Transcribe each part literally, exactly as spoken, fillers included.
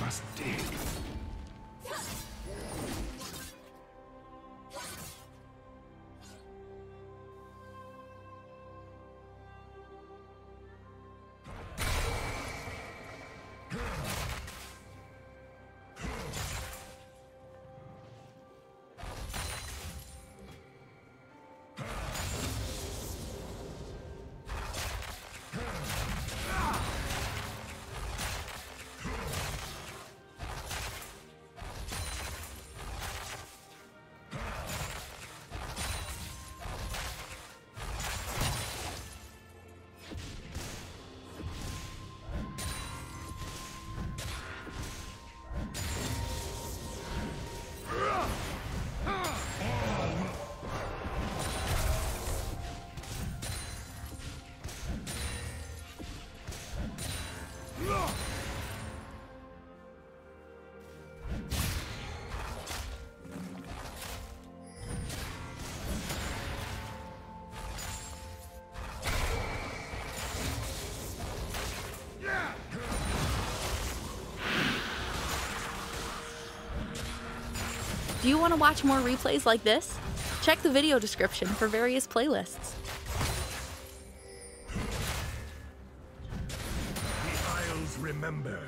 must dig. Do you want to watch more replays like this? Check the video description for various playlists. The Isles remember.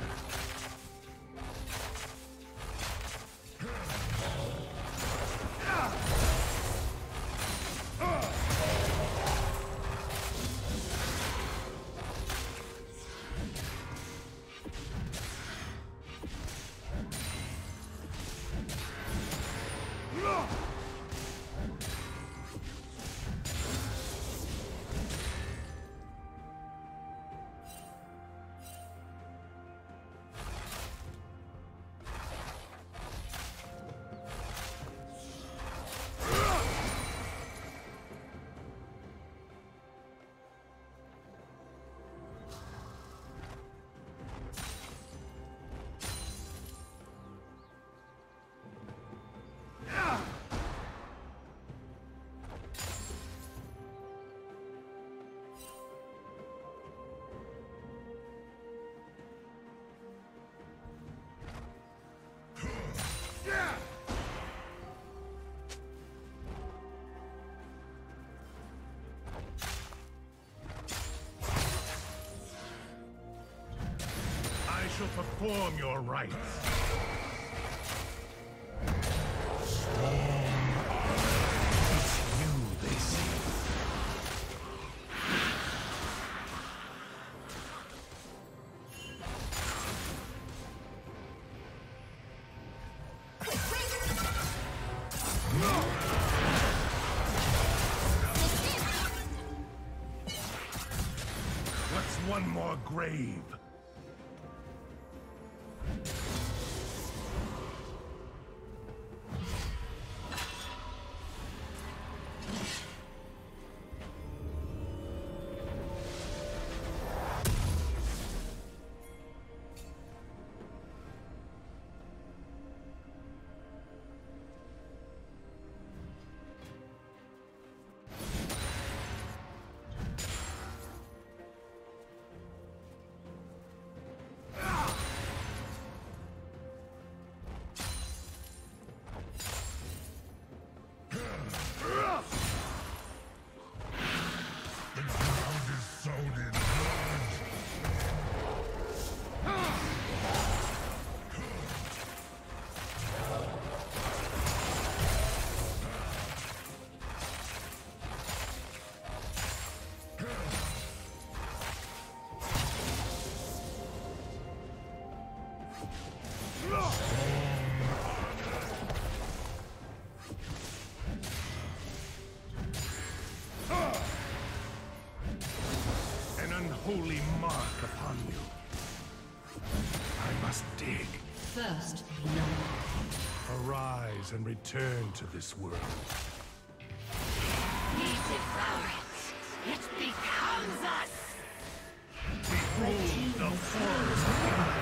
I shall perform your rites. What's one more grave? Holy mark upon you. I must dig. First blood. Arise and return to this world. We devour it. It becomes us. Behold the horrors of life.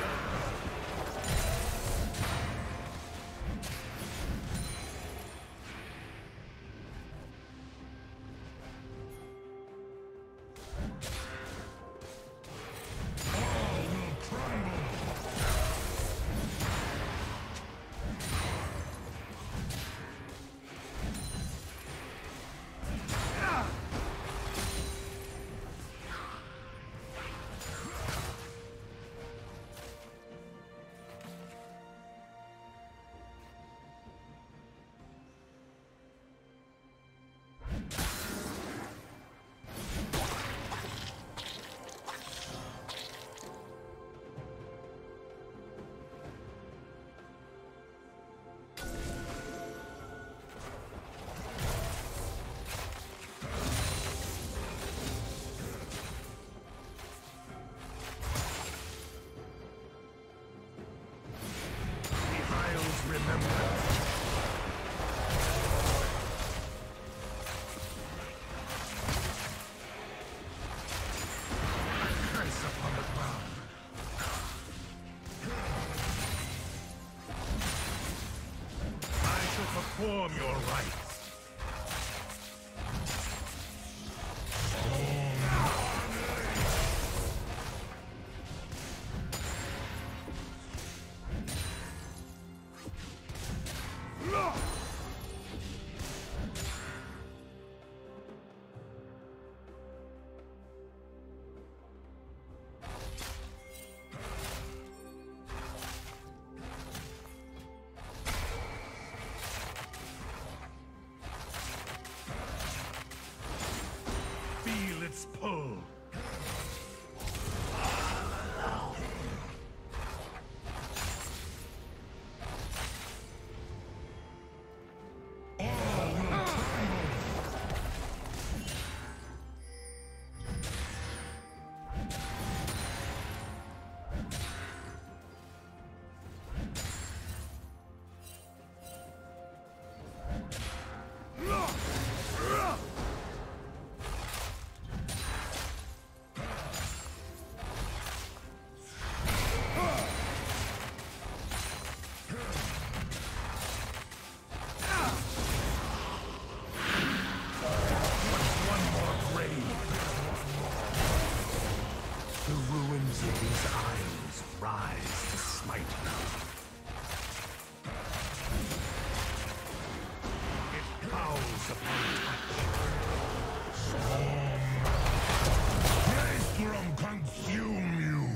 Perform your rites. Feel its pull. These isles rise to smite you. It howls upon touch. Storm. Maelstrom consume you.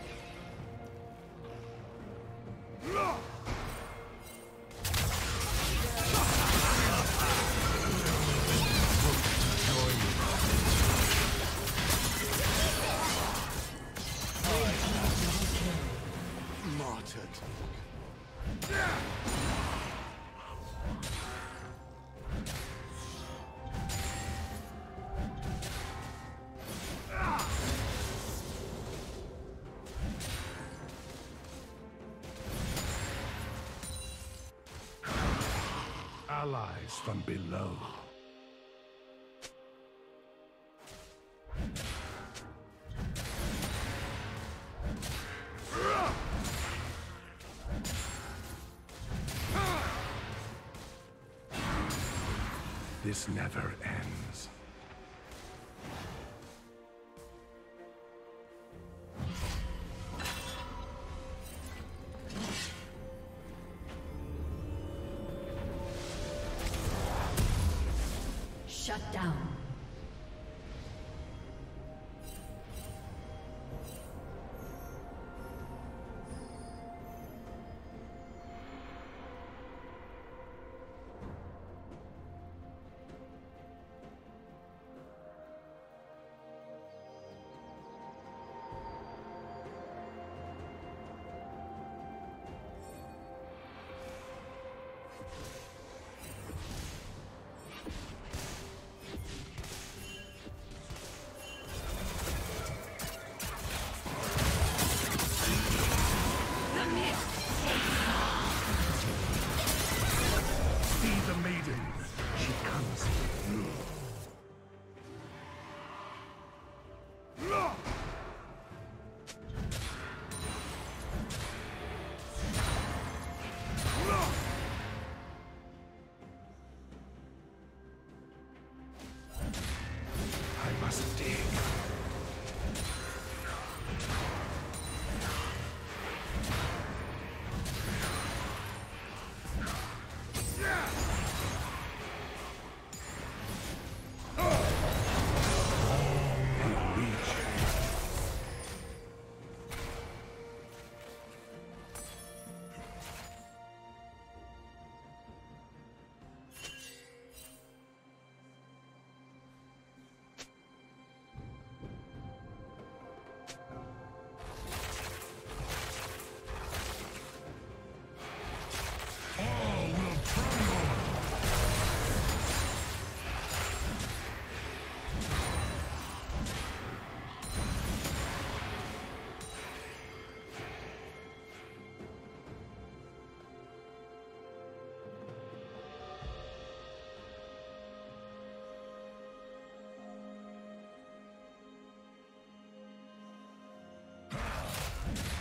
Allies from below. This never ends. Shut down.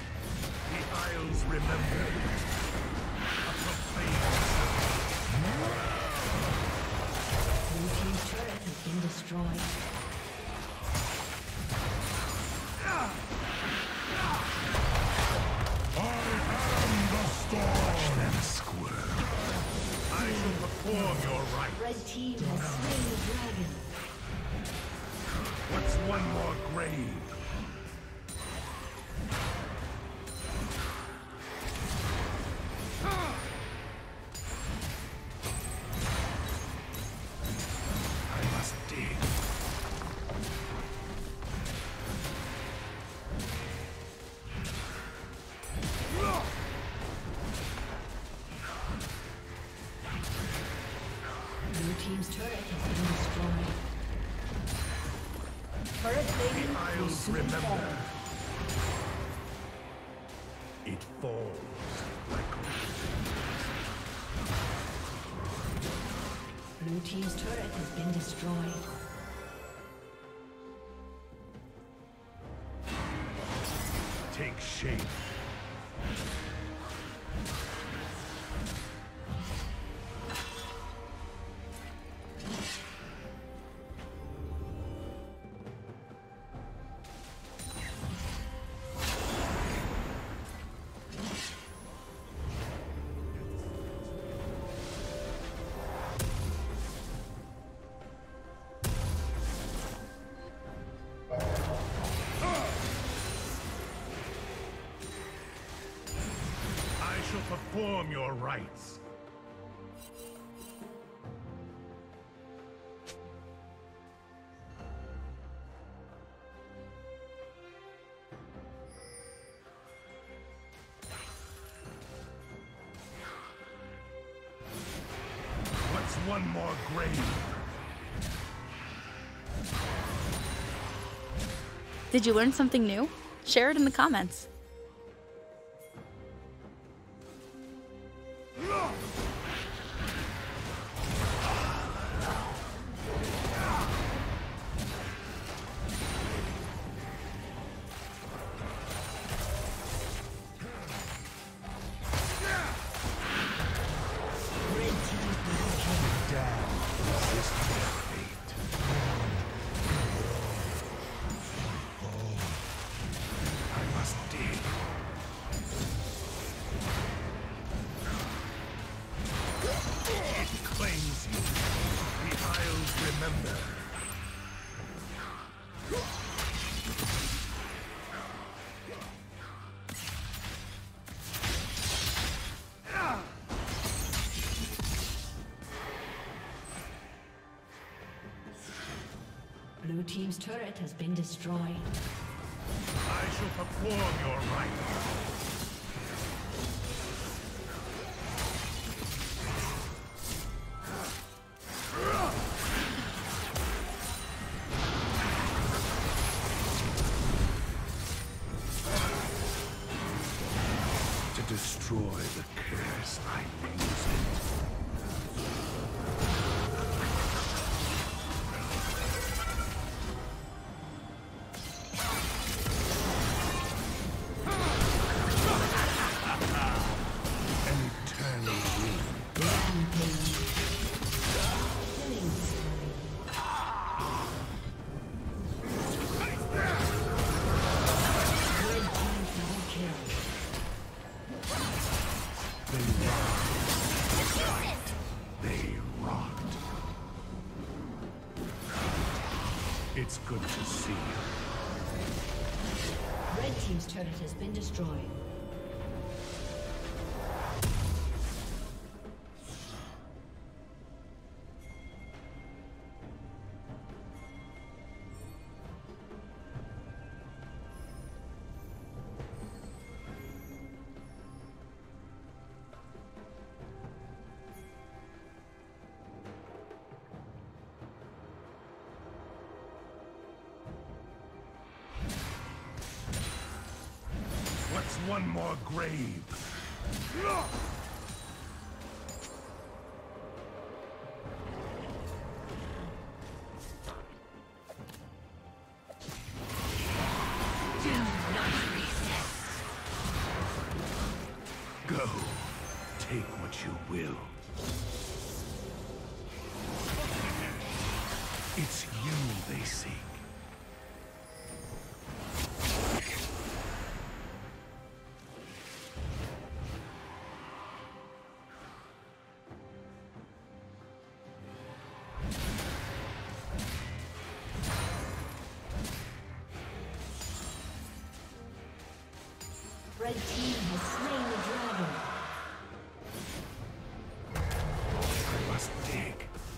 Remember, a profane destroyed. Watch them squirm. I shall perform your rites. Red team has slain the dragon. What's one more grave? I must dig. Blue team's turret has been destroyed. Turret plating will I'll soon remember. fall. It falls like Blue team's turret has been destroyed. take shape. Perform your rites. What's one more grave? Did you learn something new? Share it in the comments. Blue team's turret has been destroyed. I shall perform your rites. To destroy the curse, I use it. It's good to see you. Red team's turret has been destroyed. What's one more grave? Do not resist. Go. Take what you will. It's you they seek. Red team has slain the dragon. I must dig.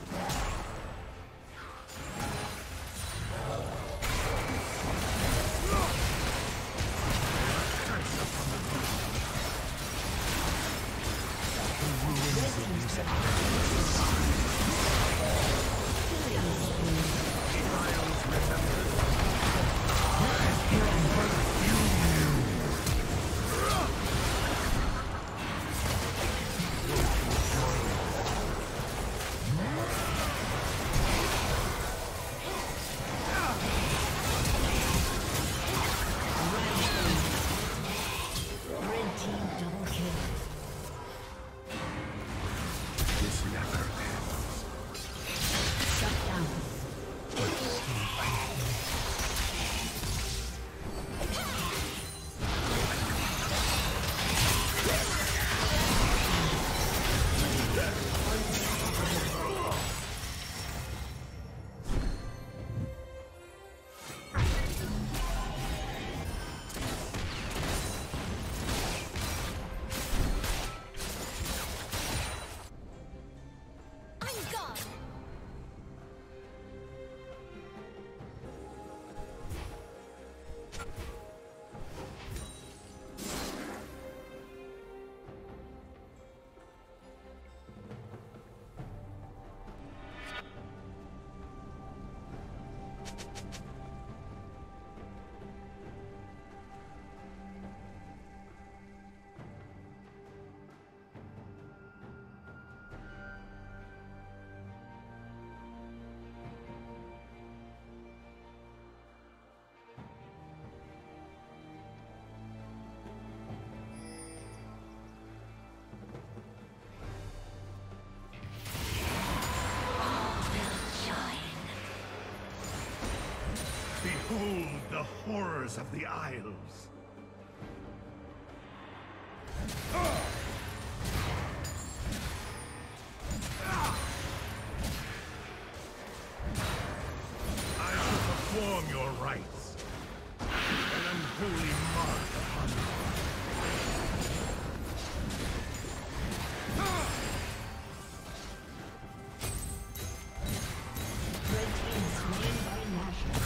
Behold the horrors of the Isles. I shall perform your rites. An unholy mark upon you. Red team slain by National.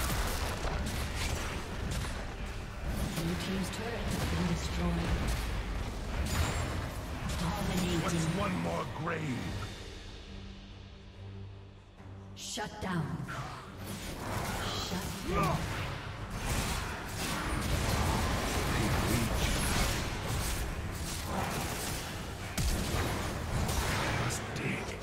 Blue team's turret has been destroyed. Dominating. What's one more grave? Shut down. Shut down. I must dig.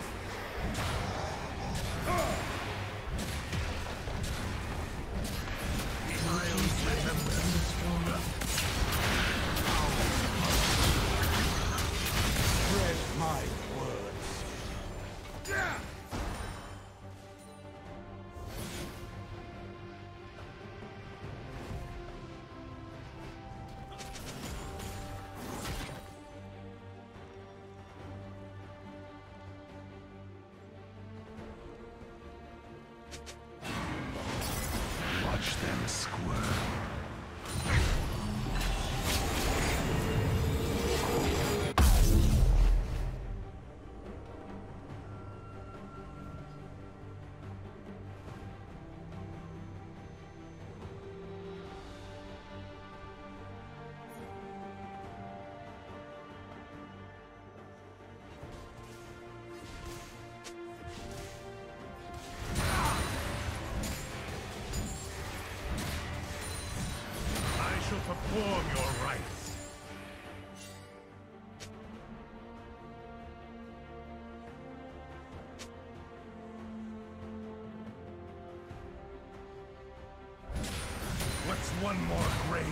The Isles remember. Spread my words. Watch them squirm. I shall perform your rites. What's one more grave?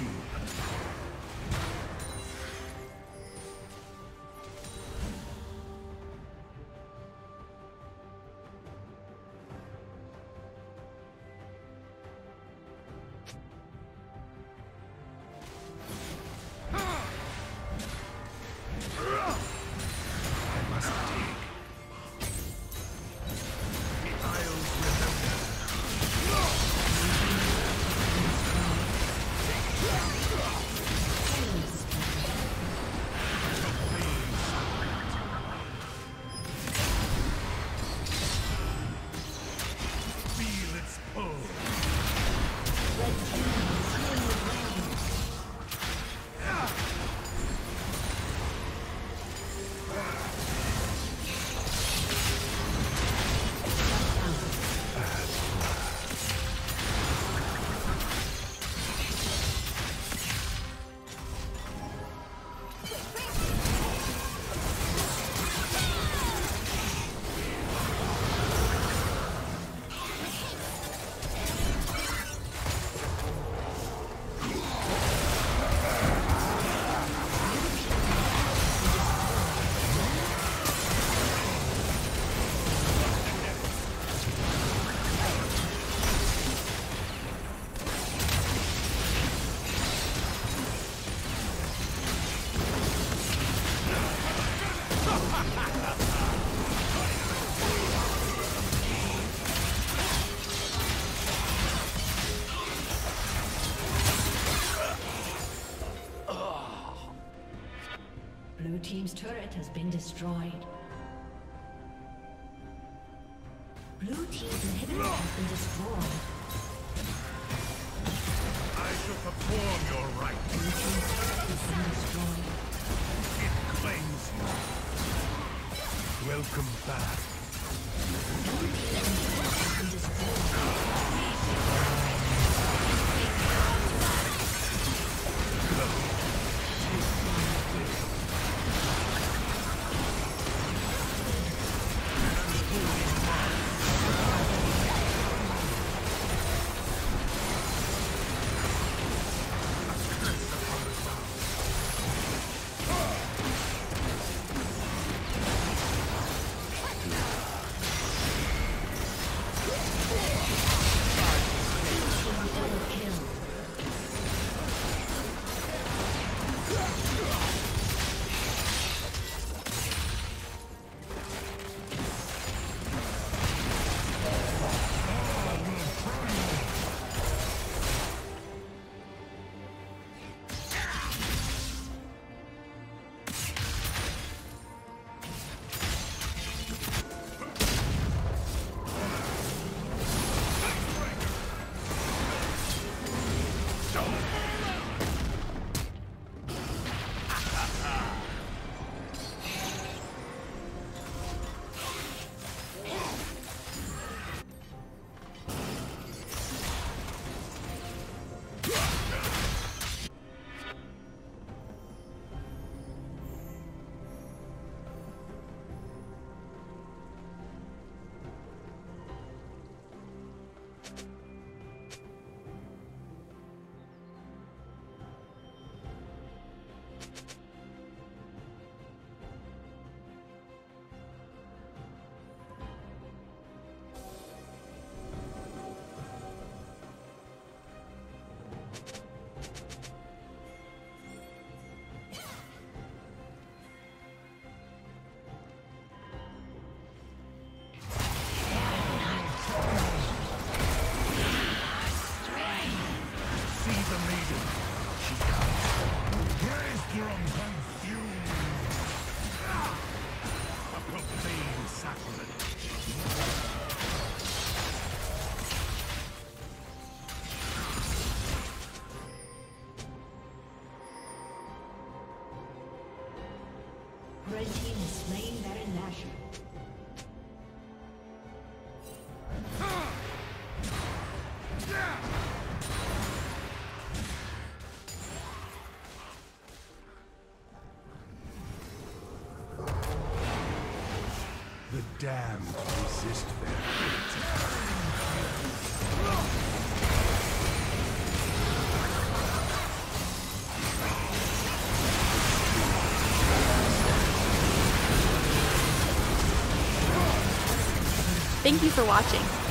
Blue team's turret has been destroyed. Blue team's inhibitor has been destroyed. I shall perform your rites. Blue team's turret has been destroyed. It claims you. Welcome back. Blue team's inhibitor has been destroyed. Red team has slain Baron Nashor. The damned resist their fate. Thank you for watching.